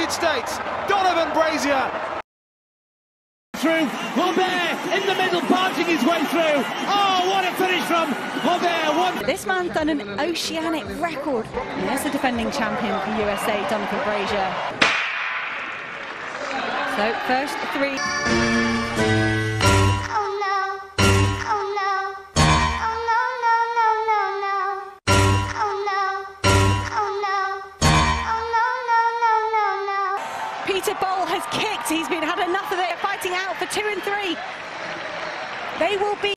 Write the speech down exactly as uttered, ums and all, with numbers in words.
United States, Donovan Brazier. Through, Robert in the middle, barging his way through. Oh, what a finish from Robert. One. This man's done an oceanic record. And there's the defending champion for U S A, Donovan Brazier. So, first three. Peter Bol has kicked. He's been had enough of it. Fighting out for two and three. They will be.